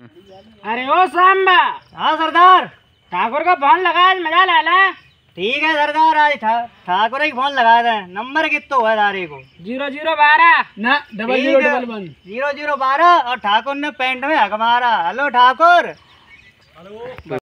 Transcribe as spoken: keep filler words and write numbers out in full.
अरे ओ सांबा। हाँ सरदार। ठाकुर का फोन लगा, आज मजा ले ला। ठीक है सरदार, आज ठा, ठाकुर ही फोन लगा दे। नंबर कितना हुआ तारे को? जीरो जीरो बारह ना double zero double one zero zero बारह। और ठाकुर ने पेंट में हक मारा। हेलो ठाकुर।